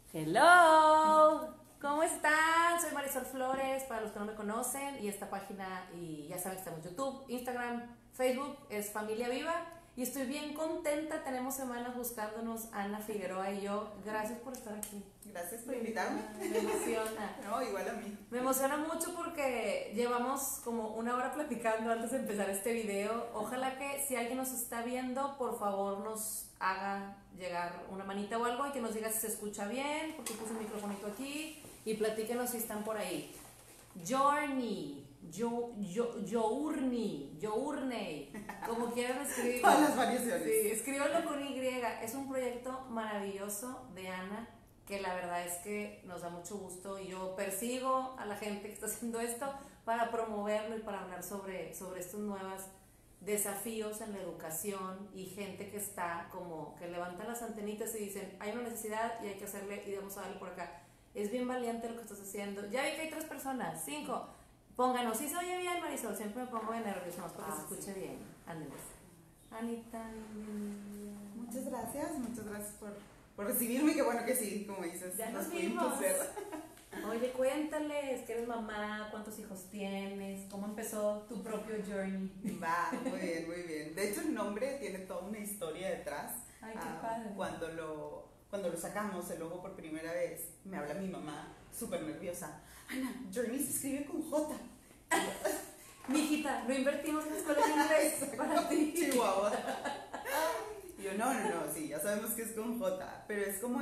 Hello, ¿cómo están? Soy Marisol Flores, para los que no me conocen, y esta página, y ya saben que estamos en YouTube, Instagram, Facebook, es Familia Viva, y estoy bien contenta. Tenemos semanas buscándonos, Ana Figueroa y yo. Gracias por estar aquí. Gracias por invitarme. Me emociona. No, igual a mí. Me emociona mucho porque llevamos como una hora platicando antes de empezar este video. Ojalá que si alguien nos está viendo, por favor nos haga llegar una manita o algo y que nos diga si se escucha bien, porque puse un microfonito aquí, y platíquenos si están por ahí. Journey, Journey, como quieran escribir. Todas las variaciones. Sí, escríbanlo con Y. Es un proyecto maravilloso de Ana, que la verdad es que nos da mucho gusto, y yo persigo a la gente que está haciendo esto para promoverlo y para hablar sobre estos nuevos desafíos en la educación, y gente que está como que levanta las antenitas y dicen hay una necesidad y hay que hacerle y vamos a darle por acá. Es bien valiente lo que estás haciendo. Ya vi que hay 3 personas, 5. Pónganos, si se oye bien, Marisol, siempre me pongo de nervioso más porque se escuche bien. Ándeles. Anita. Muchas gracias por recibirme, qué bueno que sí, como dices. Ya nos pudimos vimos. ver. Oye, cuéntales que eres mamá, cuántos hijos tienes, cómo empezó tu propio journey. Va, muy bien, muy bien. De hecho, el nombre tiene toda una historia detrás. Ay, qué padre. Cuando lo sacamos, el logo por primera vez, me habla mi mamá, súper nerviosa. Ana, Journey se escribe con J. Mijita, no invertimos en escuela de inglés para ti. Chihuahua. Y yo, no, sí, ya sabemos que es con J, pero es como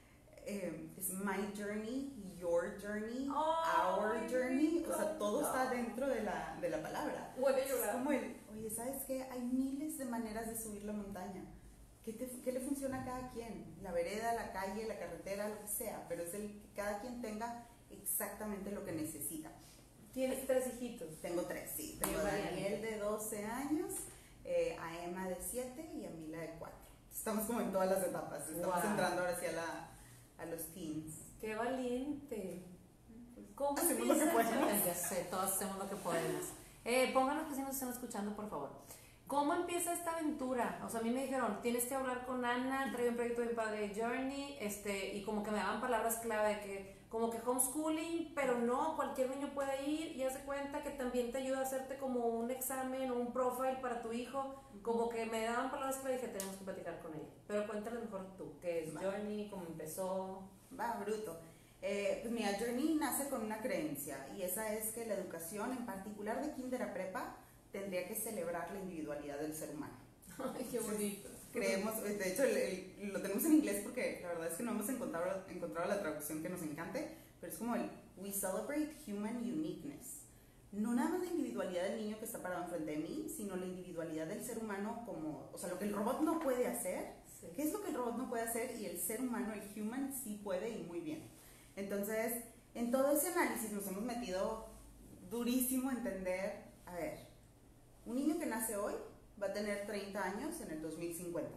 es my journey, your journey, our journey, o sea, todo está dentro de la palabra. Voy a llorar. Es como oye, ¿sabes qué? Hay miles de maneras de subir la montaña. ¿Qué le funciona a cada quien? La vereda, la calle, la carretera, lo que sea, pero es que cada quien tenga exactamente lo que necesita. ¿Tienes 3 hijitos? Tengo 3, sí. Tengo a Daniel de 12 años, a Emma de 7 y a Mila de 4. Estamos como en todas las etapas. Estamos entrando ahora sí a los teens. ¡Qué valiente! ¿Cómo hacemos lo que podemos? Ya sé, todos hacemos lo que podemos. Pónganos que si nos están escuchando, por favor. ¿Cómo empieza esta aventura? O sea, a mí me dijeron, tienes que hablar con Ana, trae un proyecto bien padre de Journey, y como que me daban palabras clave de que, como que homeschooling, pero no, cualquier niño puede ir, y haz de cuenta que también te ayuda a hacerte como un examen o un profile para tu hijo. Como que me daban palabras clave y dije, tenemos que platicar con ella. Pero cuéntale mejor tú, ¿qué es Journey? ¿Cómo empezó? Va, bruto. Pues mira, Journey nace con una creencia, y esa es que la educación, en particular de kinder a prepa, tendría que celebrar la individualidad del ser humano. Ay, qué bonito. Creemos, de hecho lo tenemos en inglés porque la verdad es que no hemos encontrado la traducción que nos encante, pero es como we celebrate human uniqueness. No nada más la individualidad del niño que está parado enfrente de mí, sino la individualidad del ser humano, como, o sea, lo que el robot no puede hacer. Sí. ¿Qué es lo que el robot no puede hacer? Y el ser humano, el human, sí puede, y muy bien. Entonces, en todo ese análisis nos hemos metido durísimo a entender, a ver, un niño que nace hoy va a tener 30 años en el 2050.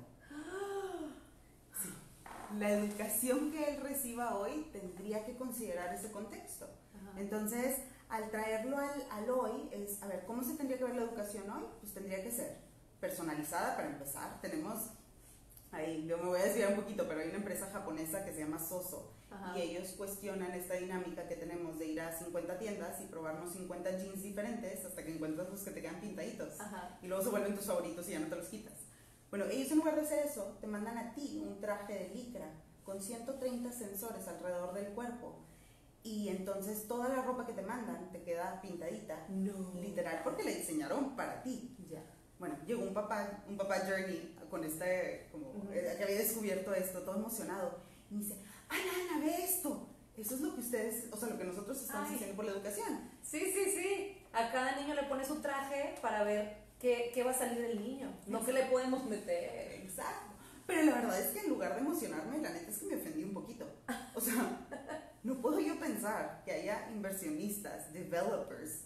Sí. La educación que él reciba hoy tendría que considerar ese contexto. Entonces, al traerlo al hoy, es, a ver, ¿cómo se tendría que ver la educación hoy? Pues tendría que ser personalizada para empezar. Tenemos, ahí yo me voy a desviar un poquito, pero hay una empresa japonesa que se llama Soso. Ajá. Y ellos cuestionan esta dinámica que tenemos de ir a 50 tiendas y probarnos 50 jeans diferentes hasta que encuentras los que te quedan pintaditos. Ajá. Y luego se vuelven tus favoritos y ya no te los quitas. Bueno, ellos en lugar de hacer eso, te mandan a ti un traje de licra con 130 sensores alrededor del cuerpo. Y entonces toda la ropa que te mandan te queda pintadita. No. Literal, porque la diseñaron para ti. Ya. Bueno, llegó un papá Journey con que había descubierto esto, todo emocionado. Y me dice, Ana, ve esto. Eso es lo que ustedes, o sea, lo que nosotros estamos haciendo por la educación. Sí. A cada niño le pones un traje para ver qué va a salir del niño. No que le podemos meter. Exacto. Pero la verdad es que en lugar de emocionarme, la neta es que me ofendí un poquito. O sea, no puedo yo pensar que haya inversionistas, developers,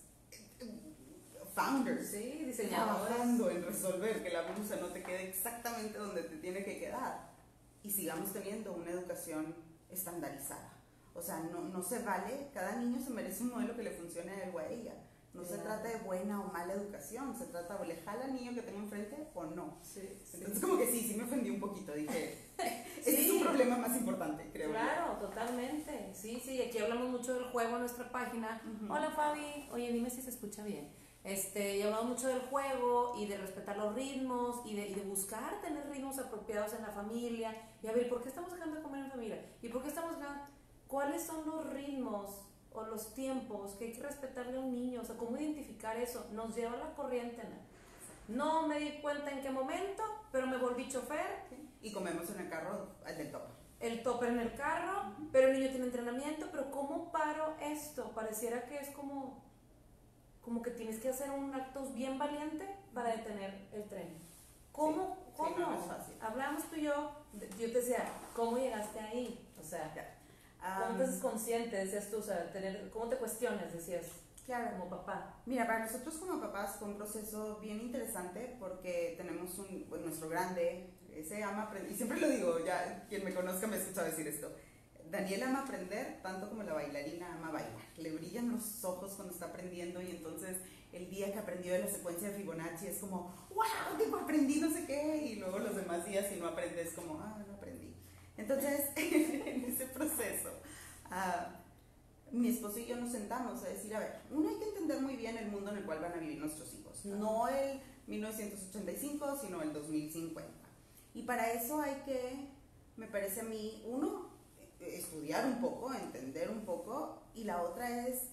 founders, diseñadores, trabajando en resolver que la blusa no te quede exactamente donde te tiene que quedar y sigamos teniendo una educación estandarizada. O sea, no se vale, cada niño se merece un modelo que le funcione a él o a ella. No se trata de buena o mala educación, se trata de le jala al niño que tengo enfrente o no. Sí. Entonces como que sí me ofendí un poquito, dije, ese es un problema más importante, creo. Claro, totalmente. Sí, sí, aquí hablamos mucho del juego en nuestra página. Hola Fabi, oye, dime si se escucha bien. Y hablamos mucho del juego y de respetar los ritmos y de buscar tener ritmos apropiados en la familia. Y a ver, ¿por qué estamos dejando de comer en familia? ¿Y por qué estamos dejando? ¿Cuáles son los ritmos o los tiempos que hay que respetarle a un niño? O sea, ¿cómo identificar eso? Nos lleva a la corriente, no me di cuenta en qué momento, pero me volví chofer. Y comemos en el carro el del topper. El topper en el carro, pero el niño tiene entrenamiento, pero ¿cómo paro esto? Pareciera que es como que tienes que hacer un acto bien valiente para detener el tren. ¿Cómo? Sí, ¿Cómo? sí, no es fácil. Hablamos tú y yo te decía, ¿cómo llegaste ahí? O sea, ¿cómo te haces consciente? Decías tú, o sea, ¿cómo te cuestionas? Decías, claro, como papá. Mira, para nosotros como papás fue un proceso bien interesante porque tenemos nuestro grande, ese ama aprender, y siempre lo digo, ya quien me conozca me escucha decir esto. Daniel ama aprender tanto como la bailarina ama bailar. Le brillan los ojos cuando está aprendiendo y entonces el día que aprendió de la secuencia de Fibonacci es como, wow, tipo aprendí no sé qué, y luego los demás días si no aprendes como, no aprendí. Entonces, en ese proceso, mi esposo y yo nos sentamos a decir, a ver, uno hay que entender muy bien el mundo en el cual van a vivir nuestros hijos, no el 1985, sino el 2050. Y para eso hay que, me parece a mí, uno, estudiar un poco, entender un poco, y la otra es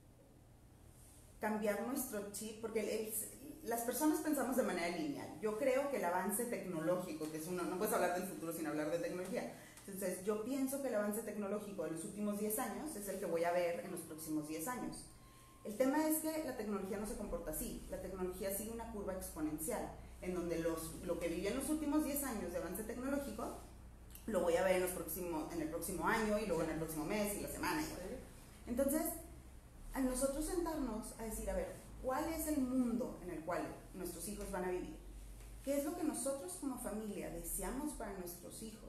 cambiar nuestro chip, porque las personas pensamos de manera lineal. Yo creo que el avance tecnológico, que es no puedes hablar del futuro sin hablar de tecnología, entonces yo pienso que el avance tecnológico de los últimos 10 años es el que voy a ver en los próximos 10 años. El tema es que la tecnología no se comporta así, la tecnología sigue una curva exponencial, en donde lo que viví en los últimos 10 años de avance tecnológico, lo voy a ver en el próximo año y luego en el próximo mes y la semana. Entonces, a nosotros sentarnos a decir, a ver, ¿cuál es el mundo en el cual nuestros hijos van a vivir? ¿Qué es lo que nosotros como familia deseamos para nuestros hijos?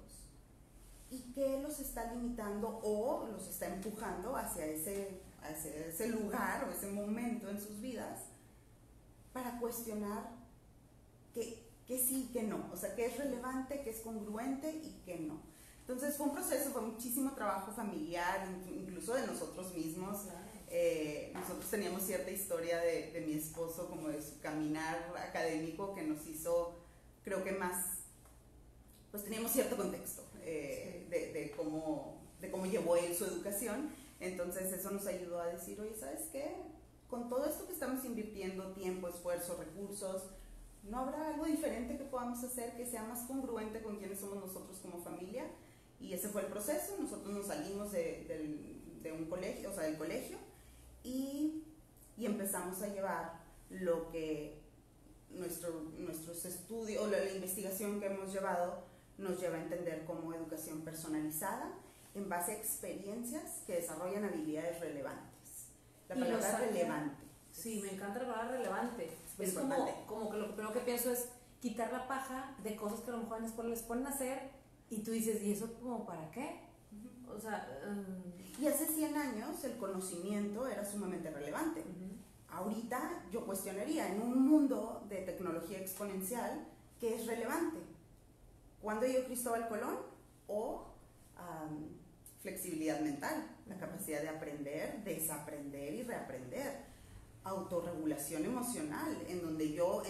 ¿Y qué los está limitando o los está empujando hacia ese lugar o ese momento en sus vidas para cuestionar qué sí, qué no? O sea, qué es relevante, qué es congruente y qué no. Entonces fue un proceso, fue muchísimo trabajo familiar, incluso de nosotros mismos. Nosotros teníamos cierta historia de mi esposo, como de su caminar académico que nos hizo, creo que más, pues teníamos cierto contexto de cómo llevó él su educación. Entonces eso nos ayudó a decir, oye, ¿sabes qué? Con todo esto que estamos invirtiendo, tiempo, esfuerzo, recursos, ¿no habrá algo diferente que podamos hacer que sea más congruente con quienes somos nosotros como familia? Y ese fue el proceso. Nosotros nos salimos de un colegio, o sea, del colegio, y empezamos a llevar lo que nuestros estudios, o la investigación que hemos llevado, nos lleva a entender como educación personalizada en base a experiencias que desarrollan habilidades relevantes. La palabra relevante. Sí, me encanta la palabra relevante. Es como que lo primero que pienso es quitar la paja de cosas que a lo mejor en la escuela les ponen a hacer y tú dices, ¿y eso como para qué? O sea... Y hace 100 años el conocimiento era sumamente relevante. Ahorita yo cuestionaría, en un mundo de tecnología exponencial, ¿qué es relevante? ¿Cuándo llegó Cristóbal Colón? O flexibilidad mental, la capacidad de aprender, desaprender y reaprender. Autorregulación emocional, en donde yo,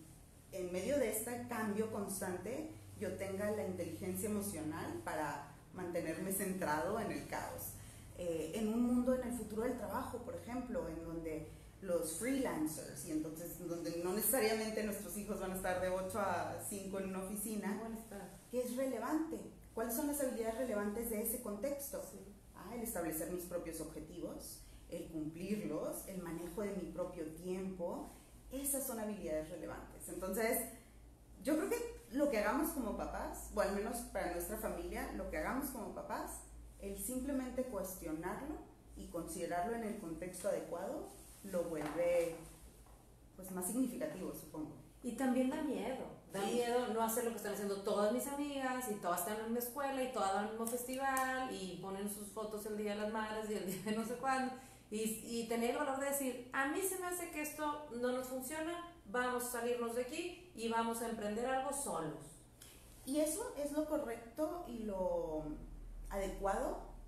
en medio de este cambio constante, yo tenga la inteligencia emocional para mantenerme centrado en el caos. En un mundo, en el futuro del trabajo, por ejemplo, en donde los freelancers, y entonces donde no necesariamente nuestros hijos van a estar de 8 a 5 en una oficina, ¿qué es relevante? ¿Cuáles son las habilidades relevantes de ese contexto? Sí. El establecer mis propios objetivos, el cumplirlos, el manejo de mi propio tiempo, esas son habilidades relevantes. Entonces, yo creo que lo que hagamos como papás, o al menos para nuestra familia, lo que hagamos como papás, el simplemente cuestionarlo y considerarlo en el contexto adecuado, lo vuelve pues más significativo, supongo. Y también da miedo no hacer lo que están haciendo todas mis amigas y todas están en una escuela y todas van al mismo festival y ponen sus fotos el día de las madres y el día de no sé cuándo y tener el valor de decir, a mí se me hace que esto no nos funciona, vamos a salirnos de aquí y vamos a emprender algo solos. Y eso es lo correcto y lo adecuado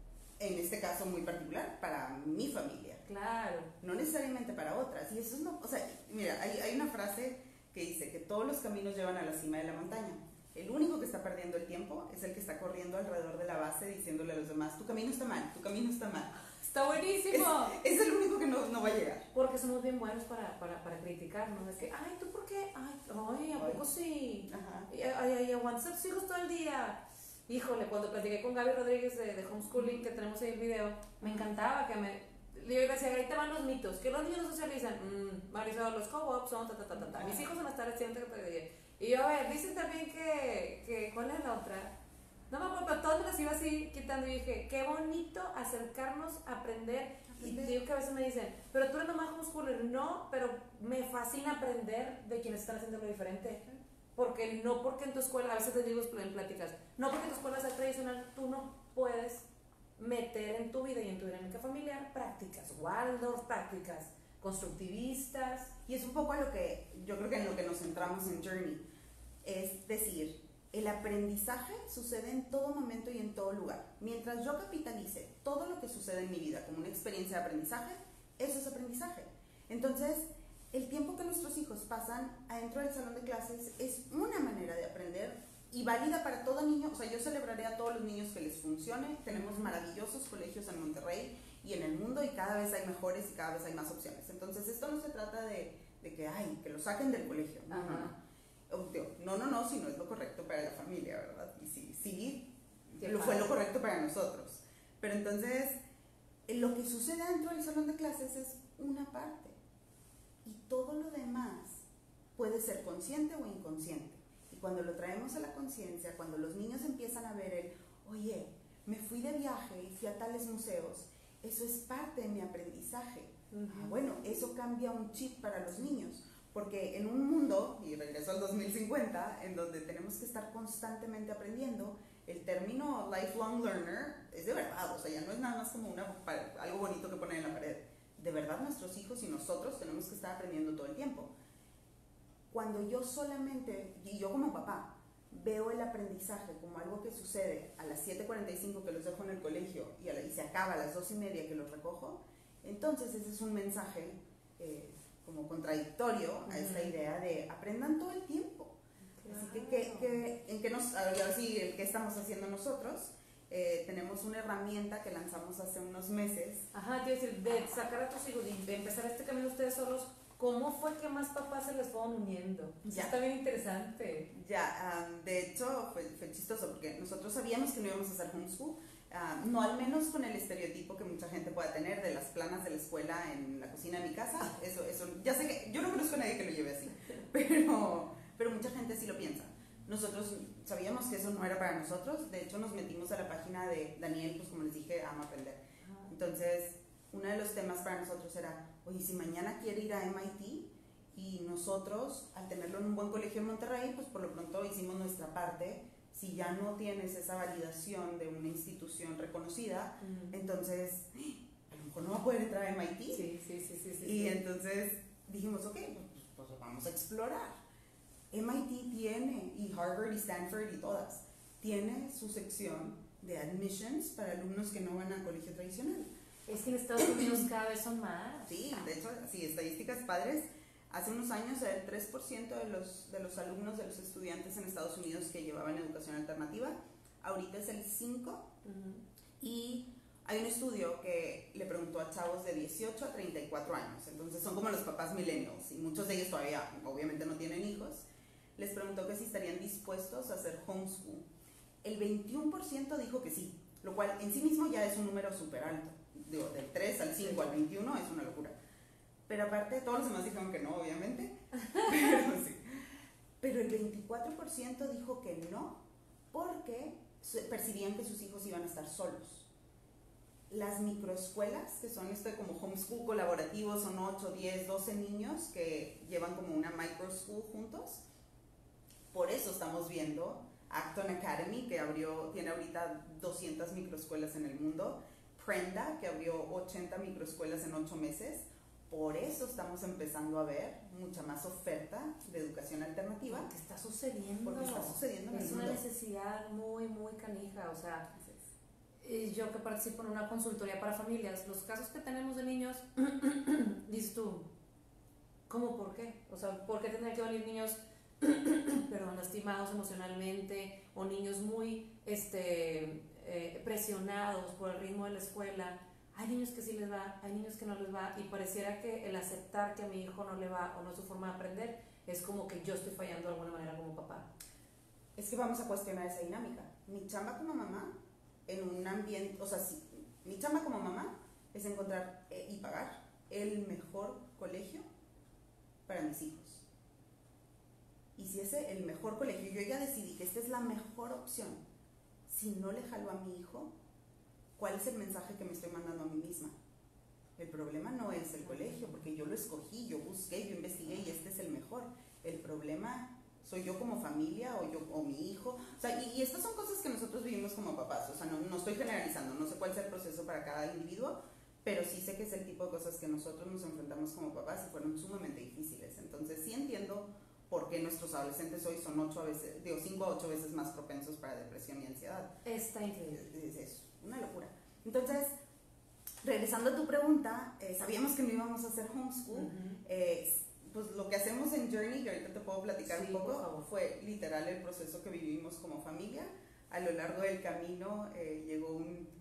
en este caso muy particular, para mi familia. Claro. No necesariamente para otras. Y eso es, no, o sea, mira, hay una frase que dice que todos los caminos llevan a la cima de la montaña. El único que está perdiendo el tiempo es el que está corriendo alrededor de la base diciéndole a los demás, tu camino está mal, tu camino está mal. Está buenísimo. Es el único que no va a llegar. Porque somos bien buenos para criticar, ¿no? Es que, ay, ¿tú por qué? Ay, ¿a poco sí? Ajá. Ay, aguantas a tus hijos todo el día. Híjole, cuando platiqué con Gaby Rodríguez de homeschooling, que tenemos ahí el video, me encantaba que yo le decía, ahí te van los mitos, que los niños no socializan. Marisol, los co-ops son Mis hijos van a estar haciendo y yo, a ver, dicen también que ¿cuál es la otra? No me acuerdo, pero todas me las iba así quitando y dije, qué bonito acercarnos a aprender. Y digo que a veces me dicen, pero tú eres nomás homeschooler. No, pero me fascina aprender de quienes están haciendo lo diferente. Porque no porque en tu escuela, a veces te digo en pláticas, no porque en tu escuela sea tradicional, tú no puedes meter en tu vida y en tu dinámica familiar prácticas Waldorf, prácticas constructivistas. Y es un poco a lo que yo creo que en lo que nos centramos en Journey. Es decir, el aprendizaje sucede en todo momento y en todo lugar. Mientras yo capitalice todo lo que sucede en mi vida como una experiencia de aprendizaje, eso es aprendizaje. Entonces, el tiempo que nuestros hijos pasan adentro del salón de clases es una manera de aprender y válida para todo niño. O sea, yo celebraré a todos los niños que les funcione. Tenemos maravillosos colegios en Monterrey y en el mundo y cada vez hay mejores y cada vez hay más opciones. Entonces, esto no se trata de que lo saquen del colegio. No, si no es lo correcto para la familia, ¿verdad? Y sí fue lo correcto para nosotros. Pero entonces, lo que sucede dentro del salón de clases es una parte. Y todo lo demás puede ser consciente o inconsciente. Y cuando lo traemos a la conciencia, cuando los niños empiezan a ver oye, me fui de viaje y fui a tales museos, eso es parte de mi aprendizaje. Bueno, eso cambia un chip para los niños. Porque en un mundo, y regreso al 2050, en donde tenemos que estar constantemente aprendiendo, el término lifelong learner es de verdad, o sea, ya no es nada más como algo bonito que ponen en la pared. De verdad nuestros hijos y nosotros tenemos que estar aprendiendo todo el tiempo. Cuando yo solamente, y yo como papá, veo el aprendizaje como algo que sucede a las 7:45 que los dejo en el colegio y se acaba a las 2:30 que los recojo, entonces ese es un mensaje como contradictorio a esta idea de aprendan todo el tiempo. Claro. Así a ver si ¿qué estamos haciendo nosotros? Tenemos una herramienta que lanzamos hace unos meses. Ajá, te iba a decir, de sacar a tus hijos y de empezar este camino ustedes solos, ¿cómo fue que más papás se les fueron uniendo? Ya. Está bien interesante. Ya, de hecho fue chistoso porque nosotros sabíamos que no íbamos a hacer homeschool. No al menos con el estereotipo que mucha gente pueda tener de las planas de la escuela en la cocina de mi casa. Eso, ya sé que yo no conozco a nadie que lo lleve así, pero mucha gente sí lo piensa. Nosotros sabíamos que eso no era para nosotros. De hecho, nos metimos a la página de Daniel, pues como les dije, ama aprender. Entonces, uno de los temas para nosotros era, oye, si mañana quiere ir a MIT y nosotros, al tenerlo en un buen colegio en Monterrey, pues por lo pronto hicimos nuestra parte. Si ya no tienes esa validación de una institución reconocida, entonces a lo mejor no va a poder entrar a MIT. Sí. Y entonces dijimos, ok, pues vamos a explorar. MIT tiene, y Harvard y Stanford y todas, tiene su sección de admissions para alumnos que no van al colegio tradicional. Es que en Estados Unidos cada vez son más. Sí, de hecho, sí, estadísticas padres. Hace unos años era el 3% de los alumnos, de los estudiantes en Estados Unidos que llevaban educación alternativa. Ahorita es el 5%. Y hay un estudio que le preguntó a chavos de 18 a 34 años. Entonces son como los papás millennials y muchos de ellos todavía obviamente no tienen hijos. Les preguntó que si estarían dispuestos a hacer homeschool. El 21% dijo que sí, lo cual en sí mismo ya es un número súper alto. Digo, del 3 al 5 al 21 es una locura. Pero aparte, todos los demás dijeron que no, obviamente. Pero sí. Pero el 24% dijo que no, porque percibían que sus hijos iban a estar solos. Las microescuelas, que son como homeschool colaborativos, son 8, 10, 12 niños que llevan como una microschool juntos. Por eso estamos viendo Acton Academy, que tiene ahorita 200 microescuelas en el mundo. Prenda, que abrió 80 microescuelas en 8 meses. Por eso estamos empezando a ver mucha más oferta de educación alternativa. Porque está sucediendo. Porque está sucediendo en el es mundo. Una necesidad muy, muy canija. O sea, yo que participo en una consultoría para familias, los casos que tenemos de niños, dices tú, ¿cómo por qué? O sea, ¿por qué tendrían que venir niños perdón, lastimados emocionalmente o niños muy presionados por el ritmo de la escuela? Hay niños que sí les va, hay niños que no les va, y pareciera que el aceptar que a mi hijo no le va o no es su forma de aprender es como que yo estoy fallando de alguna manera como papá. Es que vamos a cuestionar esa dinámica. Mi chamba como mamá, en un ambiente, o sea, sí, mi chamba como mamá es encontrar y pagar el mejor colegio para mis hijos. Y si ese el mejor colegio, yo ya decidí que esta es la mejor opción, si no le jalo a mi hijo, ¿cuál es el mensaje que me estoy mandando a mí misma? El problema no es el colegio, porque yo lo escogí, yo busqué, yo investigué y este es el mejor. El problema soy yo como familia o mi hijo. O sea, y estas son cosas que nosotros vivimos como papás. O sea, no estoy generalizando, no sé cuál es el proceso para cada individuo, pero sí sé que es el tipo de cosas que nosotros nos enfrentamos como papás y fueron sumamente difíciles. Entonces sí entiendo por qué nuestros adolescentes hoy son 5 a 8 veces más propensos para depresión y ansiedad. Está increíble. Es una locura. Entonces, regresando a tu pregunta, sabíamos que no íbamos a hacer homeschool. Pues lo que hacemos en Journey, que ahorita te puedo platicar un poco, fue literal el proceso que vivimos como familia. A lo largo del camino llegó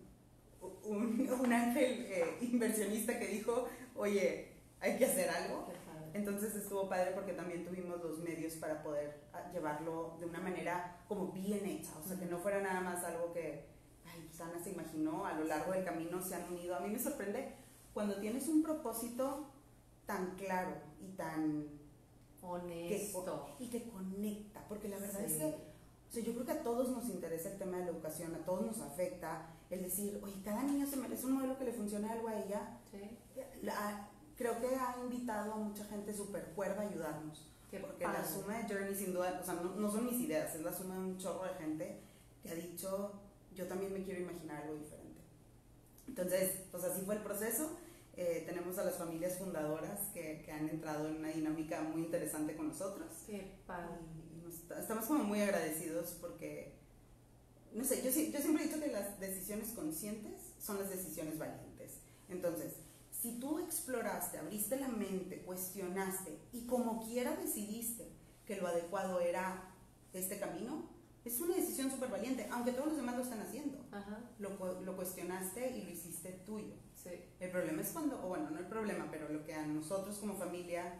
un ángel inversionista que dijo, oye, hay que hacer algo. Entonces estuvo padre porque también tuvimos los medios para poder llevarlo de una manera como bien hecha, o sea, que no fuera nada más algo que Ana se imaginó. A lo largo del camino se han unido. A mí me sorprende cuando tienes un propósito tan claro y tan honesto y que conecta, porque la verdad es que, o sea, yo creo que a todos nos interesa el tema de la educación, a todos nos afecta el decir, oye, cada niño se merece un modelo que le funcione algo a ella. Creo que ha invitado a mucha gente súper cuerda a ayudarnos, porque la suma de Journey, sin duda, o sea, no son mis ideas, es la suma de un chorro de gente que ha dicho, yo también me quiero imaginar algo diferente. Entonces, pues así fue el proceso. Tenemos a las familias fundadoras que han entrado en una dinámica muy interesante con nosotros. Qué padre. Y estamos como muy agradecidos porque, no sé, yo siempre he dicho que las decisiones conscientes son las decisiones valientes. Entonces, si tú exploraste, abriste la mente, cuestionaste y como quiera decidiste que lo adecuado era este camino, es una decisión súper valiente, aunque todos los demás lo están haciendo. Lo cuestionaste y lo hiciste tuyo. Sí. El problema es cuando, o bueno, no el problema, pero lo que a nosotros como familia,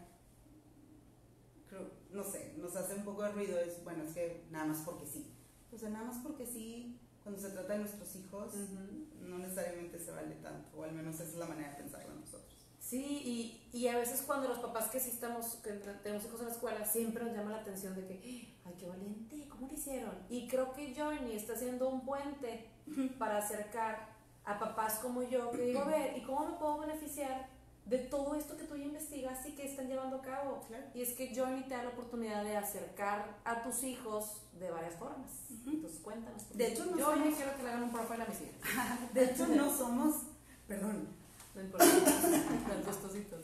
no sé, nos hace un poco de ruido es, bueno, es que nada más porque sí. O sea, nada más porque sí, cuando se trata de nuestros hijos, no necesariamente se vale tanto, o al menos esa es la manera de pensarlo nosotros. Sí, y a veces cuando los papás que tenemos hijos en la escuela, siempre nos llama la atención de que, ay, qué valiente, ¿cómo lo hicieron? Y creo que Journey está haciendo un puente para acercar a papás como yo, que digo, a ver, ¿y cómo me puedo beneficiar de todo esto que tú ya investigas y que están llevando a cabo? Claro. Y es que Journey te da la oportunidad de acercar a tus híos de varias formas. Entonces, cuéntanos. De hecho, yo quiero que le hagan un profile a mis hijas. De hecho, no somos, perdón, no importa, las tostositas.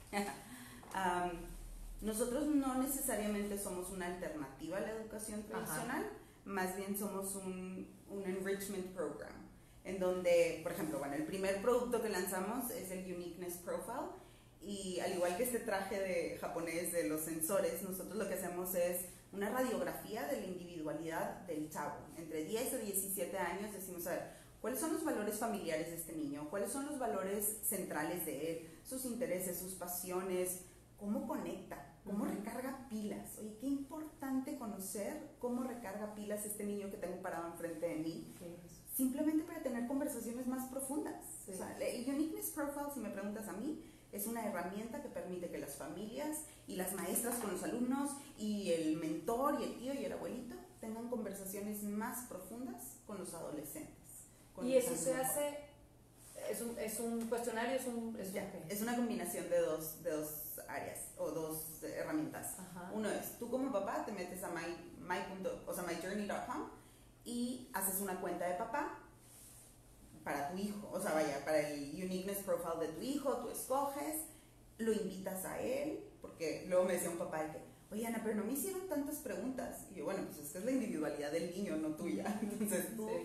Nosotros no necesariamente somos una alternativa a la educación tradicional, más bien somos un enrichment program, en donde, por ejemplo, bueno, el primer producto que lanzamos es el Uniqueness Profile, y al igual que este traje de japonés de los sensores, nosotros lo que hacemos es una radiografía de la individualidad del chavo. Entre 10 a 17 años decimos, a ver, ¿cuáles son los valores familiares de este niño? ¿Cuáles son los valores centrales de él? Sus intereses, sus pasiones, cómo conecta, cómo recarga pilas. Oye, qué importante conocer cómo recarga pilas este niño que tengo parado enfrente de mí. Simplemente para tener conversaciones más profundas. O sea, el Uniqueness Profile, si me preguntas a mí, es una herramienta que permite que las familias y las maestras con los alumnos y el mentor y el tío y el abuelito tengan conversaciones más profundas con los adolescentes. Y eso se hace, es un cuestionario, es una combinación de dos áreas o dos herramientas. Uno es, tú como papá te metes a myjourney.com y haces una cuenta de papá para tu hijo, o sea, vaya, para el Uniqueness Profile de tu hijo, tú escoges, lo invitas a él, porque luego me decía un papá de que, oye Ana, pero no me hicieron tantas preguntas. Y yo, bueno, pues es que es la individualidad del niño, no tuya. Entonces tú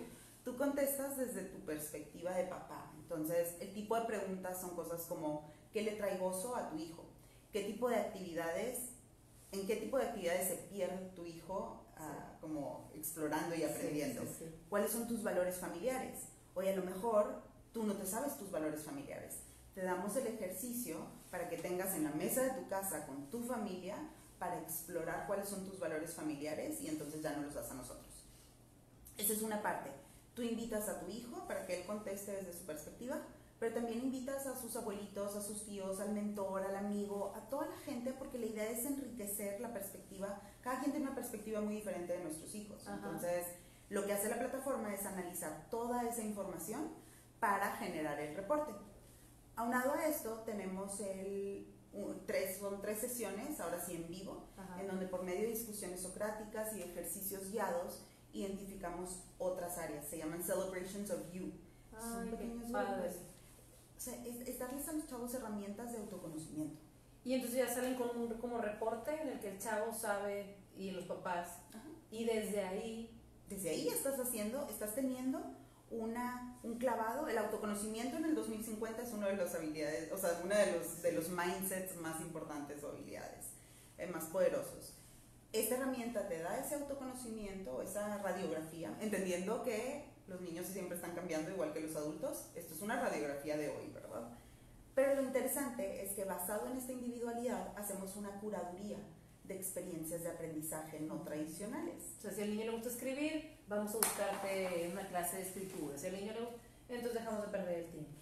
tú contestas desde tu perspectiva de papá. Entonces, el tipo de preguntas son cosas como, ¿qué le trae gozo a tu hijo? ¿Qué tipo de actividades, en qué tipo de actividades se pierde tu hijo como explorando y aprendiendo? Sí, sí, sí. ¿Cuáles son tus valores familiares? Oye, a lo mejor tú no te sabes tus valores familiares. Te damos el ejercicio para que tengas en la mesa de tu casa con tu familia para explorar cuáles son tus valores familiares y entonces ya no los das a nosotros. Esa es una parte. Tú invitas a tu hijo para que él conteste desde su perspectiva, pero también invitas a sus abuelitos, a sus tíos, al mentor, al amigo, a toda la gente, porque la idea es enriquecer la perspectiva. Cada quien tiene una perspectiva muy diferente de nuestros hijos. Ajá. Entonces, lo que hace la plataforma es analizar toda esa información para generar el reporte. Aunado a esto, tenemos son 3 sesiones, ahora sí en vivo, ajá, en donde por medio de discusiones socráticas y ejercicios guiados, identificamos otras áreas. Se llaman Celebrations of You. Son pequeños padres. O sea, es darles a los chavos herramientas de autoconocimiento. Y entonces ya salen con un como reporte en el que el chavo sabe y los papás. Ajá. Y desde ahí estás teniendo un clavado. El autoconocimiento en el 2050 es una de las habilidades, o sea, uno de los mindsets más importantes o habilidades más poderosos. Esta herramienta te da ese autoconocimiento, esa radiografía, entendiendo que los niños siempre están cambiando igual que los adultos. Esto es una radiografía de hoy, ¿verdad? Pero lo interesante es que basado en esta individualidad hacemos una curaduría de experiencias de aprendizaje no tradicionales. O sea, si al niño le gusta escribir, vamos a buscarte una clase de escritura. Si al niño le gusta, entonces dejamos de perder el tiempo.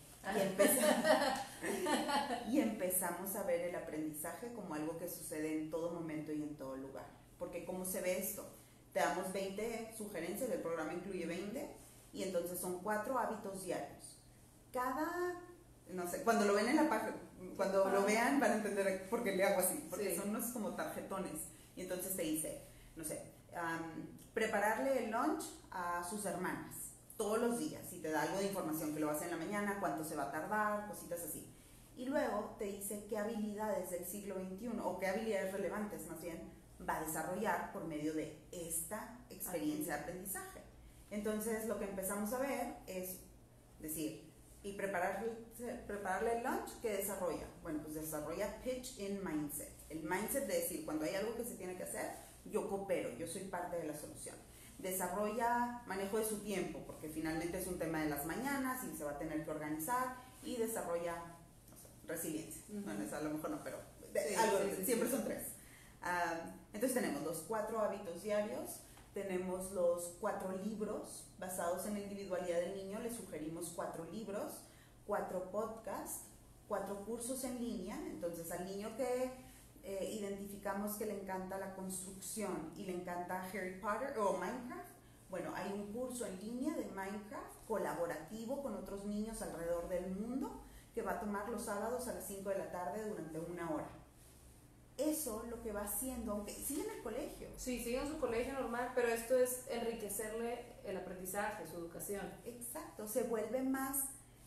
Y empezamos a ver el aprendizaje como algo que sucede en todo momento y en todo lugar. Porque ¿cómo se ve esto? Te damos 20 sugerencias, el programa incluye 20, y entonces son 4 hábitos diarios. No sé, cuando lo ven en la página, cuando lo vean van a entender por qué le hago así, porque sí, son unos como tarjetones. Y entonces te dice, no sé, prepararle el lunch a sus hermanas todos los días, y te da algo de información que lo hace en la mañana, cuánto se va a tardar, cositas así. Y luego te dice qué habilidades del siglo XXI, o qué habilidades relevantes más bien, va a desarrollar por medio de esta experiencia de aprendizaje. Entonces lo que empezamos a ver es decir, y prepararle el lunch, ¿qué desarrolla? Bueno, pues desarrolla pitch in mindset. El mindset de decir, cuando hay algo que se tiene que hacer, yo coopero, yo soy parte de la solución. Desarrolla manejo de su tiempo, porque finalmente es un tema de las mañanas y se va a tener que organizar, y desarrolla, no sé, resiliencia. Bueno, a lo mejor no, pero siempre son 3. Entonces tenemos los 4 hábitos diarios, tenemos los 4 libros basados en la individualidad del niño. Le sugerimos 4 libros, 4 podcasts, 4 cursos en línea. Entonces al niño que identificamos que le encanta la construcción y le encanta Harry Potter o Minecraft, bueno, hay un curso en línea de Minecraft colaborativo con otros niños alrededor del mundo que va a tomar los sábados a las 5 de la tarde durante 1 hora. Eso lo que va haciendo, aunque sigue en el colegio. Sí, sigue en su colegio normal, pero esto es enriquecerle el aprendizaje, su educación. Exacto, se vuelve más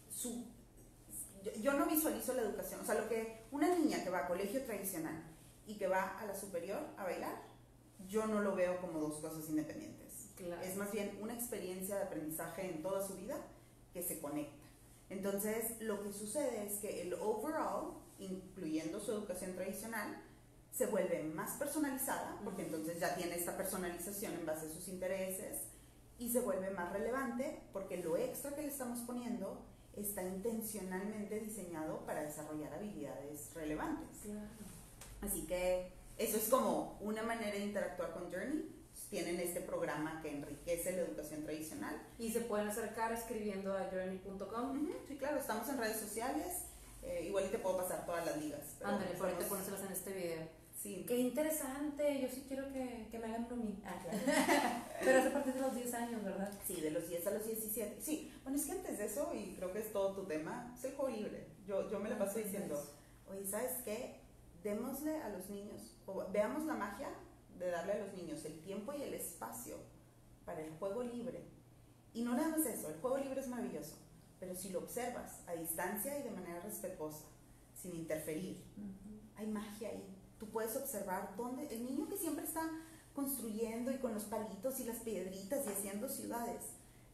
yo no visualizo la educación, o sea, lo que una niña que va a colegio tradicional y que va a la superior a bailar, yo no lo veo como 2 cosas independientes. Claro. Es más bien una experiencia de aprendizaje en toda su vida que se conecta. Entonces, lo que sucede es que el overall, incluyendo su educación tradicional, se vuelve más personalizada, porque entonces ya tiene esta personalización en base a sus intereses, y se vuelve más relevante porque lo extra que le estamos poniendo está intencionalmente diseñado para desarrollar habilidades relevantes. Claro. Así que eso es como una manera de interactuar con Journey. Tienen este programa que enriquece la educación tradicional. Y se pueden acercar escribiendo a journey.com. Sí, claro, estamos en redes sociales. Igual y te puedo pasar todas las ligas. Ándale, por ahí te ponérselas en este video. Sí. Qué interesante, yo sí quiero que me hagan por mí. Claro. Pero es a partir de los 10 años, ¿verdad? Sí, de los 10 a los 17. Sí, bueno, es que antes de eso, y creo que es todo tu tema, es el juego libre. Yo me la paso diciendo, oye, ¿sabes qué? Démosle a los niños, o veamos la magia de darle a los niños el tiempo y el espacio para el juego libre. Y no nada más eso, el juego libre es maravilloso, pero si lo observas a distancia y de manera respetuosa, sin interferir, hay magia ahí. Tú puedes observar dónde el niño que siempre está construyendo y con los palitos y las piedritas y haciendo ciudades,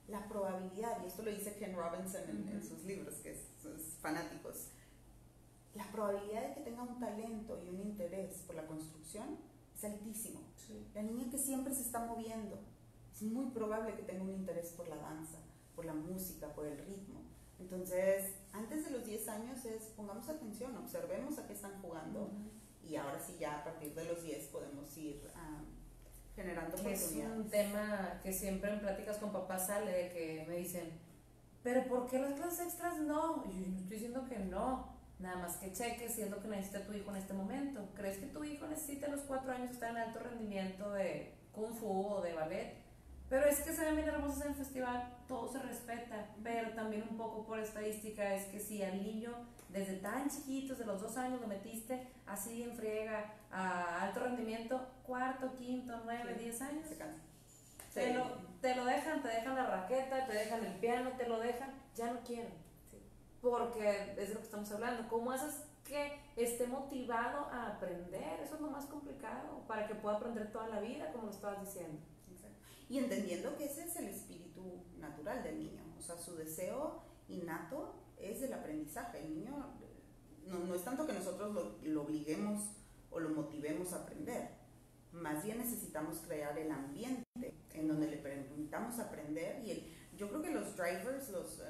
la probabilidad, y esto lo dice Ken Robinson en sus libros, que es fanáticos, la probabilidad de que tenga un talento y un interés por la construcción es altísimo. Sí. La niña que siempre se está moviendo, es muy probable que tenga un interés por la danza, por la música, por el ritmo. Entonces, antes de los 10 años pongamos atención, observemos a qué están jugando, y ahora sí ya a partir de los 10 podemos ir generando oportunidades. Es un tema que siempre en pláticas con papá sale, de que me dicen, pero ¿por qué las clases extras no? Y yo no estoy diciendo que no, nada más que cheques si es lo que necesita tu hijo en este momento. ¿Crees que tu hijo necesita a los 4 años estar en alto rendimiento de kung fu o de ballet? Pero es que se ven bien hermosos en el festival, todo se respeta, pero también un poco por estadística es que si al niño desde tan chiquitos, de los 2 años lo metiste así en friega a alto rendimiento, cuarto, quinto, 9, 10 años, Se cansa. te lo dejan, te dejan la raqueta, te dejan el piano, te lo dejan, ya no quieren, Sí. porque es de lo que estamos hablando. ¿Cómo haces que esté motivado a aprender? Eso es lo más complicado, para que pueda aprender toda la vida, como lo estabas diciendo. Y entendiendo que ese es el espíritu natural del niño, o sea, su deseo innato es el aprendizaje. El niño no es tanto que nosotros lo obliguemos o lo motivemos a aprender, más bien necesitamos crear el ambiente en donde le permitamos aprender. Y yo creo que los drivers,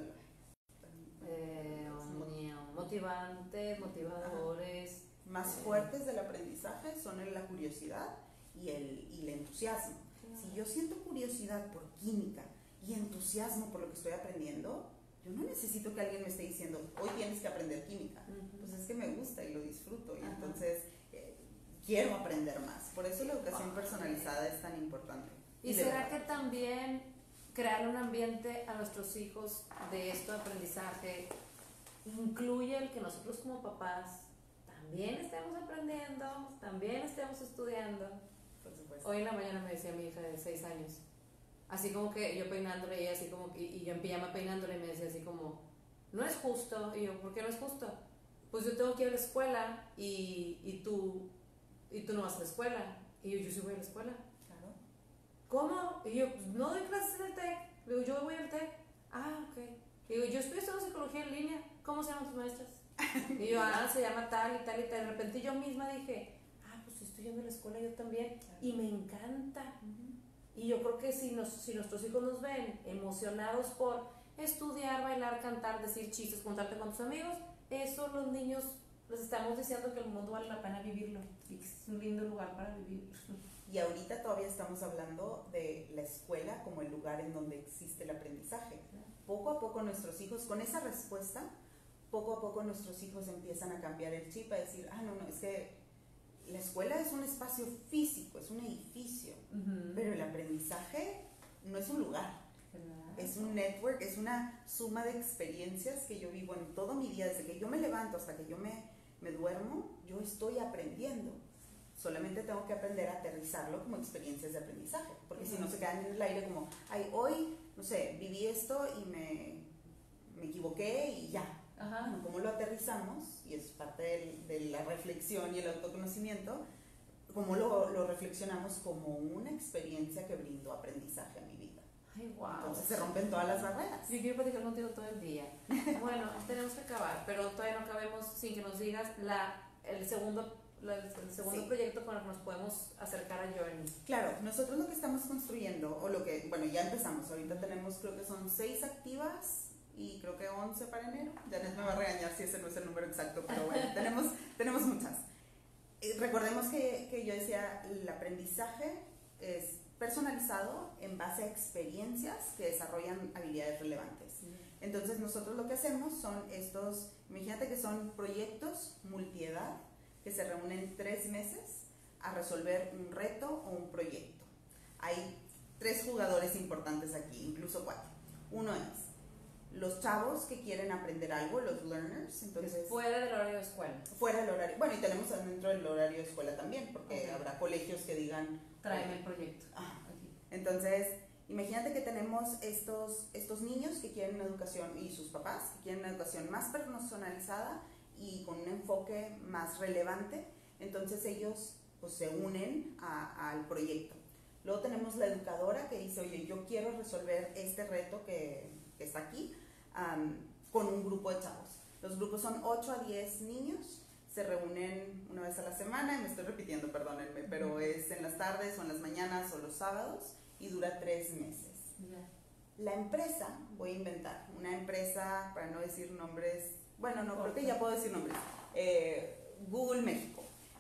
Motivantes, motivadores, más fuertes del aprendizaje son la curiosidad y el entusiasmo. Si yo siento curiosidad por química y entusiasmo por lo que estoy aprendiendo, yo no necesito que alguien me esté diciendo, hoy tienes que aprender química. Pues es que me gusta y lo disfruto, y entonces quiero aprender más. Por eso la educación personalizada es tan importante. ¿Y será que también crear un ambiente a nuestros hijos de esto de aprendizaje incluye el que nosotros como papás también estemos aprendiendo, también estemos estudiando? Hoy en la mañana me decía mi hija de 6 años, así como que yo peinándole y ella así como, y yo en pijama peinándole, y me decía así como, no es justo. Y yo, ¿por qué no es justo? Pues yo tengo que ir a la escuela y tú no vas a la escuela. Y yo sí voy a la escuela. Claro. ¿Cómo? Y yo, pues no doy clases en el TEC. Le digo, yo voy al TEC. Ah, ok. Y digo, yo estoy estudiando psicología en línea. ¿Cómo se llaman tus maestras? Y yo, se llama tal y tal y tal. De repente yo misma dije, pues estoy yendo a la escuela yo también. Y me encanta. Y yo creo que si nuestros hijos nos ven emocionados por estudiar, bailar, cantar, decir chistes, contarte con tus amigos, eso los niños les estamos diciendo que el mundo vale la pena vivirlo y que es un lindo lugar para vivir. Y ahorita todavía estamos hablando de la escuela como el lugar en donde existe el aprendizaje. Poco a poco nuestros hijos, con esa respuesta, poco a poco nuestros hijos empiezan a cambiar el chip, a decir, no, es que la escuela es un espacio físico, es un edificio, pero el aprendizaje no es un lugar, es un network, es una suma de experiencias que yo vivo en todo mi día, desde que yo me levanto hasta que yo me duermo, yo estoy aprendiendo. Solamente tengo que aprender a aterrizarlo como experiencias de aprendizaje, porque si no se quedan en el aire como, hoy, no sé, viví esto y me equivoqué y ya. ¿Cómo lo aterrizamos? Y es parte de la reflexión y el autoconocimiento. ¿Cómo lo reflexionamos como una experiencia que brindó aprendizaje a mi vida? Wow. Entonces se rompen todas las barreras. Yo quiero platicar contigo todo el día. Bueno, tenemos que acabar, pero todavía no acabemos sin que nos digas el segundo proyecto con el que nos podemos acercar a Journey. Claro, nosotros lo que estamos construyendo, ya empezamos, ahorita tenemos, creo que son 6 activas y creo que 11 para enero. Janet me va a regañar si ese no es el número exacto, pero bueno, tenemos muchas. Recordemos que yo decía, el aprendizaje es personalizado en base a experiencias que desarrollan habilidades relevantes. Entonces nosotros lo que hacemos son imagínate que son proyectos multiedad que se reúnen 3 meses a resolver un reto o un proyecto. Hay 3 jugadores importantes aquí, incluso 4. Uno es los chavos que quieren aprender algo, los learners. Entonces, fuera del horario de escuela. Fuera del horario. Bueno, y tenemos dentro del horario de escuela también, porque habrá colegios que digan, tráeme el proyecto. Entonces, imagínate que tenemos estos niños que quieren una educación, y sus papás que quieren una educación más personalizada y con un enfoque más relevante. Entonces ellos pues se unen al proyecto. Luego tenemos la educadora que dice, oye, yo quiero resolver este reto que está aquí con un grupo de chavos. Los grupos son 8 a 10 niños, se reúnen una vez a la semana, y me estoy repitiendo, perdónenme, pero es en las tardes o en las mañanas o los sábados y dura 3 meses. La empresa, voy a inventar, una empresa, para no decir nombres, bueno, no, creo que ya puedo decir nombres, Google México,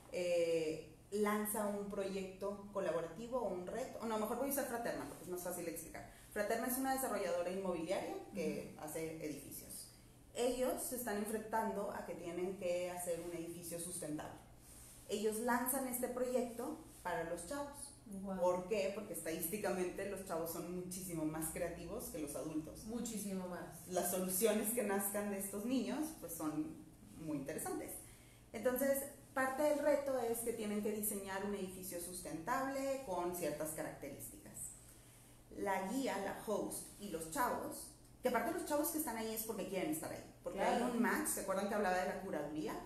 lanza un proyecto colaborativo o un reto, o no, mejor voy a usar Fraterna porque es más fácil de explicar. Fraterna es una desarrolladora inmobiliaria que hace edificios. Ellos se están enfrentando a que tienen que hacer un edificio sustentable. Ellos lanzan este proyecto para los chavos. Wow. ¿Por qué? Porque estadísticamente los chavos son muchísimo más creativos que los adultos. Muchísimo más. Las soluciones que nazcan de estos niños pues son muy interesantes. Entonces, parte del reto es que tienen que diseñar un edificio sustentable con ciertas características. La guía, la host y los chavos, que aparte los chavos que están ahí es porque quieren estar ahí, porque claro, hay un match, ¿se acuerdan que hablaba de la curaduría?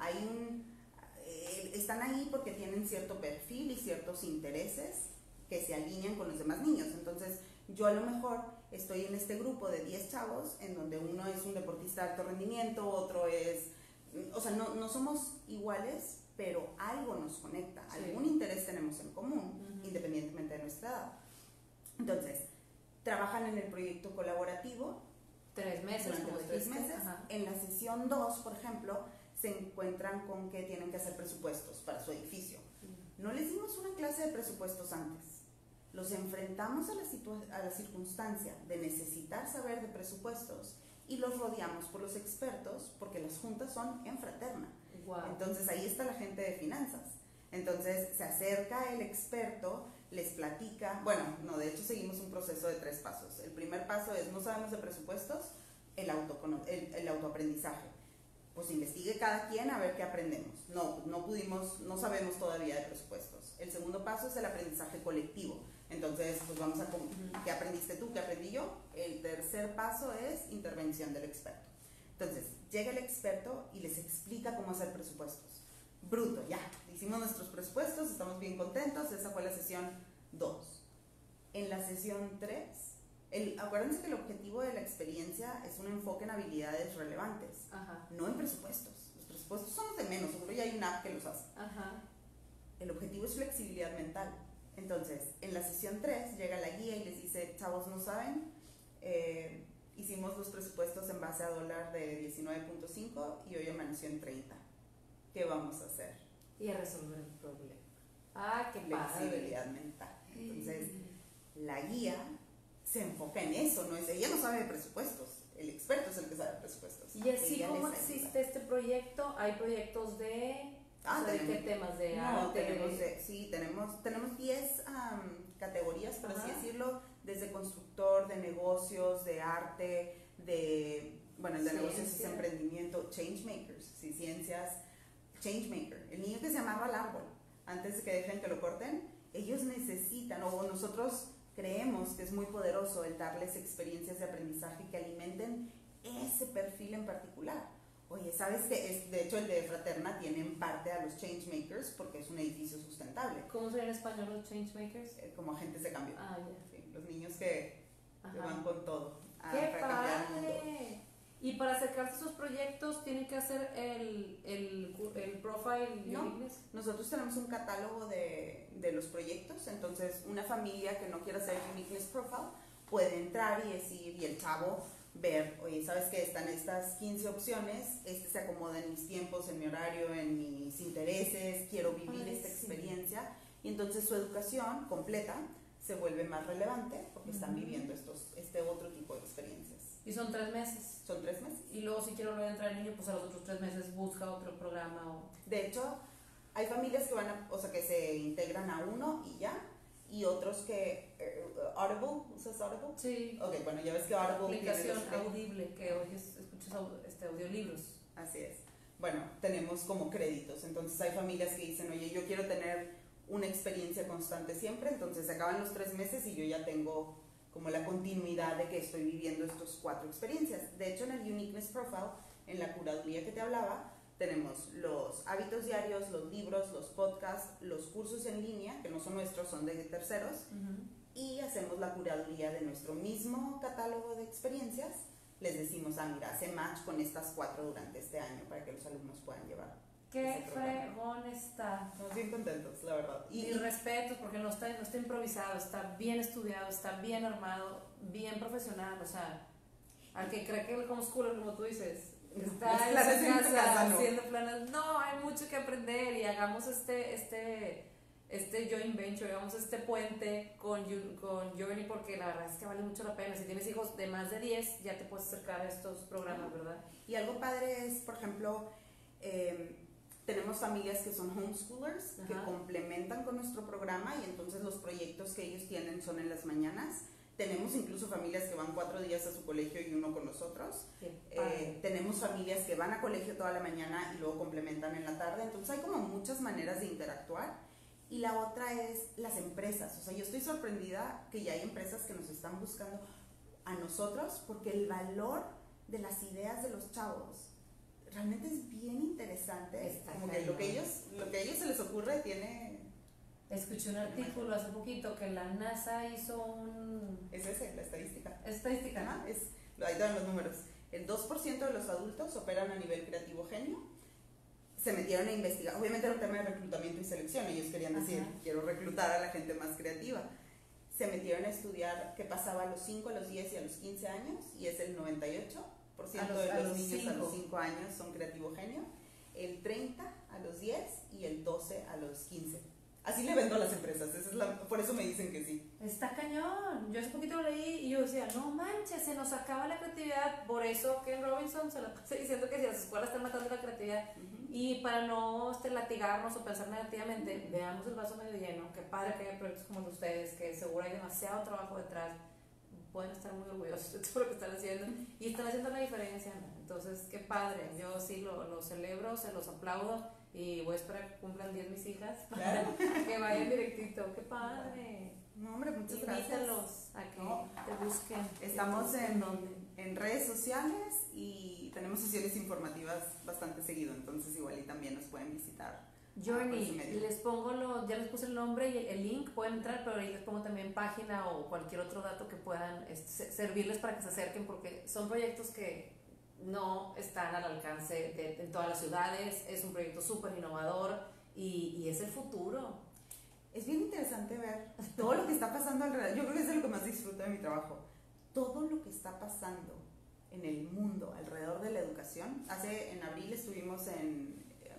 Están ahí porque tienen cierto perfil y ciertos intereses que se alinean con los demás niños. Entonces, yo a lo mejor estoy en este grupo de 10 chavos, en donde uno es un deportista de alto rendimiento, otro es, o sea, no somos iguales, pero algo nos conecta, sí, algún interés tenemos en común, independientemente de nuestra edad. Entonces, trabajan en el proyecto colaborativo 3 meses, durante los 3 meses. En la sesión 2, por ejemplo, se encuentran con que tienen que hacer presupuestos para su edificio. No les dimos una clase de presupuestos antes. Los enfrentamos a la circunstancia de necesitar saber de presupuestos y los rodeamos por los expertos porque las juntas son en Fraterna. Wow. Entonces ahí está la gente de finanzas. Entonces se acerca el experto, les platica, bueno, no, de hecho seguimos un proceso de 3 pasos. El primer paso es, no sabemos de presupuestos, el autoaprendizaje. Pues investigue cada quien a ver qué aprendemos. No sabemos todavía de presupuestos. El segundo paso es el aprendizaje colectivo. Entonces, pues vamos a, ¿qué aprendiste tú? ¿Qué aprendí yo? El tercer paso es intervención del experto. Entonces, llega el experto y les explica cómo hacer presupuestos. Bruto, ya, hicimos nuestros presupuestos, estamos bien contentos, esa fue la sesión 2. En la sesión 3, acuérdense que el objetivo de la experiencia es un enfoque en habilidades relevantes, no en presupuestos. Los presupuestos son los de menos, seguro ya hay una app que los hace. El objetivo es flexibilidad mental. Entonces, en la sesión 3 llega la guía y les dice, chavos, no saben, hicimos los presupuestos en base a dólar de 19.5 y hoy amaneció en 30. ¿Qué vamos a hacer? Y a resolver el problema. Qué flexibilidad mental. Entonces, la guía se enfoca en eso, no es, ella no sabe de presupuestos, el experto es el que sabe de presupuestos. Y así como existe este proyecto, hay proyectos de... ¿de qué temas? ¿De arte? Tenemos 10 categorías, por así decirlo, desde constructor, de negocios, de arte, de negocios es emprendimiento, changemakers, ciencias, changemaker, el niño que se amarra al árbol, antes de que dejen que lo corten, ellos necesitan, o nosotros creemos que es muy poderoso el darles experiencias de aprendizaje que alimenten ese perfil en particular. Oye, ¿sabes qué? De hecho, el de Fraterna tiene en parte a los changemakers porque es un edificio sustentable. ¿Cómo sería en español los changemakers? Como agentes de cambio. Ya. Sí, los niños que van con todo. ¡Qué padre! Y para acercarse a esos proyectos, ¿tienen que hacer el profile uniqueness? Nosotros tenemos un catálogo de los proyectos, entonces una familia que no quiera hacer uniqueness profile puede entrar y decir, y el chavo ver, oye, ¿sabes qué? Están estas 15 opciones, se acomoda en mis tiempos, en mi horario, en mis intereses, quiero vivir esta experiencia, y entonces su educación completa se vuelve más relevante porque están viviendo este otro tipo de experiencias. ¿Y son 3 meses? Son 3 meses. Y luego si quiero volver a entrar el niño, pues a los otros 3 meses busca otro programa. De hecho, hay familias que que se integran a uno y ya, y otros que Audible, ¿usas Audible? Sí. Ok, bueno, ya ves que Audible aplicación Audible, que hoy escuchas audiolibros. Así es. Bueno, tenemos como créditos, entonces hay familias que dicen, oye, yo quiero tener una experiencia constante siempre, entonces se acaban los 3 meses y yo ya tengo como la continuidad de que estoy viviendo estos 4 experiencias. De hecho, en el Uniqueness Profile, en la curaduría que te hablaba, tenemos los hábitos diarios, los libros, los podcasts, los cursos en línea, que no son nuestros, son de terceros, y hacemos la curaduría de nuestro mismo catálogo de experiencias. Les decimos, mira, hace match con estas 4 durante este año para que los alumnos puedan llevar. Qué fregón está. Estamos bien contentos, la verdad. Y respeto, porque no está improvisado, está bien estudiado, está bien armado, bien profesional. O sea, al que cree que el homeschooler, como tú dices, está en su casa haciendo planes, no, hay mucho que aprender y hagamos este joint venture, hagamos este puente con Journey, porque la verdad es que vale mucho la pena. Si tienes hijos de más de 10, ya te puedes acercar a estos programas, ¿verdad? Y algo padre es, por ejemplo, tenemos familias que son homeschoolers, que complementan con nuestro programa, y entonces los proyectos que ellos tienen son en las mañanas. Tenemos incluso familias que van 4 días a su colegio y 1 con nosotros. Tenemos familias que van a colegio toda la mañana y luego complementan en la tarde. Entonces hay como muchas maneras de interactuar. Y la otra es las empresas. O sea, yo estoy sorprendida que ya hay empresas que nos están buscando a nosotros, porque el valor de las ideas de los chavos realmente es bien interesante. Como que lo que a ellos se les ocurre tiene... Escuché un artículo hace poquito que la NASA hizo un... Es la estadística. ¿Estadística? Ahí dan los números. El 2% de los adultos operan a nivel creativo genio. Se metieron a investigar. Obviamente era un tema de reclutamiento y selección. Ellos querían decir, quiero reclutar a la gente más creativa. Se metieron a estudiar qué pasaba a los 5, a los 10 y a los 15 años. Y es el 98% de los niños a los 5 años son creativo genio. El 30 a los 10 y el 12 a los 15. Así le vendo a las empresas, por eso me dicen que sí. Está cañón. Yo hace poquito lo leí y yo decía, no manches, se nos acaba la creatividad. Por eso Ken Robinson se la pasa diciendo que si las escuelas están matando la creatividad, y para no latigarnos o pensar negativamente, veamos el vaso medio lleno. Qué padre que haya proyectos como los de ustedes, que seguro hay demasiado trabajo detrás. Pueden estar muy orgullosos de todo lo que están haciendo y están haciendo la diferencia, ¿no? Entonces, qué padre. Yo sí lo celebro, se los aplaudo. Y voy a esperar que cumplan 10 mis hijas, claro, que vayan directito. ¡Qué padre! No, hombre, muchas gracias. Invítalos a que te busquen. Estamos en redes sociales y tenemos sesiones informativas bastante seguido, entonces igual y también nos pueden visitar. Journey, les pongo ya les puse el nombre y el link, pueden entrar, pero ahí les pongo también página o cualquier otro dato que puedan servirles para que se acerquen, porque son proyectos que no están al alcance en todas las ciudades. Es un proyecto súper innovador y es el futuro. Es bien interesante ver todo lo que está pasando alrededor. Yo creo que es de lo que más disfruto de mi trabajo. Todo lo que está pasando en el mundo alrededor de la educación. En abril estuvimos en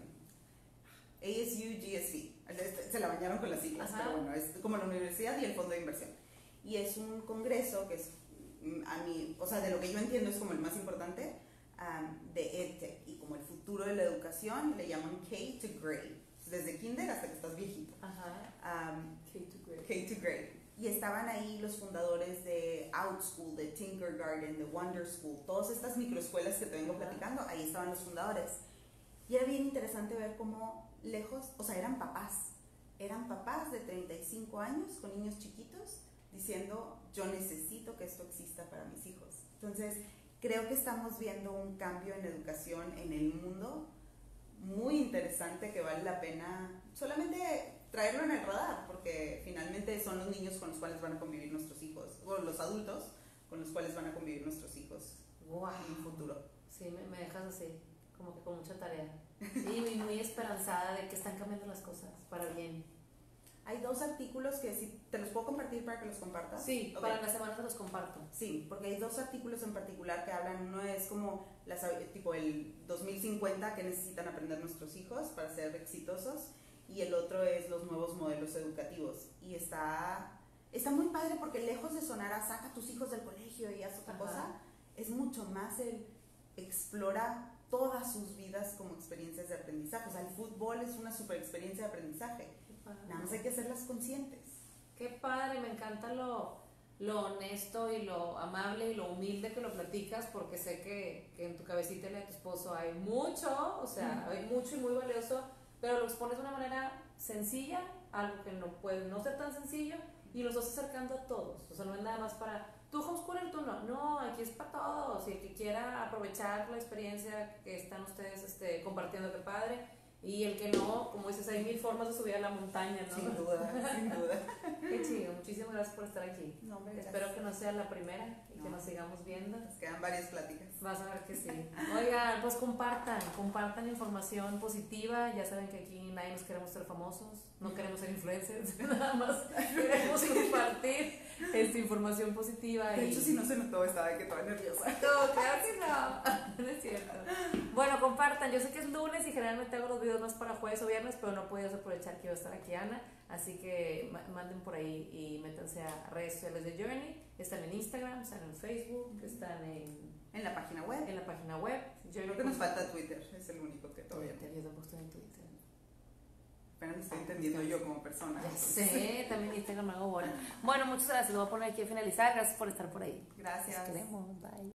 ASU GSV. Se la bañaron con las siglas, pero bueno, es como la universidad y el fondo de inversión. Y es un congreso que es, de lo que yo entiendo es como el más importante, de EdTech, y como el futuro de la educación le llaman K to Grade, desde kinder hasta que estás viejito. K to Grade. Y estaban ahí los fundadores de OutSchool, de Tinkergarten, de Wonder School, todas estas microescuelas que te vengo platicando, ahí estaban los fundadores. Y era bien interesante ver cómo lejos, eran papás de 35 años con niños chiquitos diciendo, yo necesito que esto exista para mis hijos. Entonces, creo que estamos viendo un cambio en educación en el mundo muy interesante, que vale la pena solamente traerlo en el radar, porque finalmente son los niños con los cuales van a convivir nuestros hijos, o los adultos con los cuales van a convivir nuestros hijos en un futuro. Sí, me dejas así, como que con mucha tarea. Y muy esperanzada de que están cambiando las cosas para bien. Hay 2 artículos que si te los puedo compartir para que los compartas. Sí, okay. Para la semana te los comparto. Sí, porque hay 2 artículos en particular que hablan. Uno es como tipo el 2050 que necesitan aprender nuestros hijos para ser exitosos, y el otro es los nuevos modelos educativos. Y está muy padre, porque lejos de sonar a saca a tus hijos del colegio y haz otra cosa, es mucho más el explora todas sus vidas como experiencias de aprendizaje. O sea, el fútbol es una super experiencia de aprendizaje. Nada más hay que hacerlas conscientes. Qué padre, me encanta lo honesto y lo amable y lo humilde que lo platicas, porque sé que en tu cabecita y la de tu esposo hay mucho, hay mucho y muy valioso, pero lo expones de una manera sencilla, algo que no puede no ser tan sencillo, y los estás acercando a todos. O sea, no es nada más para tú homeschooler, tú no. No, aquí es para todos. Y el que quiera aprovechar la experiencia que están ustedes compartiendo, qué padre. Y el que no, como dices, hay 1000 formas de subir a la montaña, ¿no? Sin duda, sin duda. Qué chido, muchísimas gracias por estar aquí. No, hombre, espero que no sea la primera y que No. nos sigamos viendo. Nos quedan varias pláticas. Vas a ver que sí. Oigan, pues compartan información positiva. Ya saben que aquí nadie nos queremos ser famosos, no queremos ser influencers, nada más queremos compartir esta información positiva. De hecho, si no se notó, estaba de que toda nerviosa. No, claro que no, no es cierto. Bueno, compartan. Yo sé que es lunes y generalmente hago los videos más para jueves o viernes, pero no podía aprovechar que iba a estar aquí Ana. Así que manden por ahí y métanse a redes sociales de Journey. Están en Instagram, están en Facebook, están En la página web. en la página web. Creo que nos falta Twitter, es el único que todavía no. Yo tampoco estoy en Twitter. Apenas me estoy entendiendo yo como persona. Ya sé, también Instagram me hago bola. Bueno, muchas gracias. Lo voy a poner aquí a finalizar. Gracias por estar por ahí. Gracias. Nos queremos. Bye.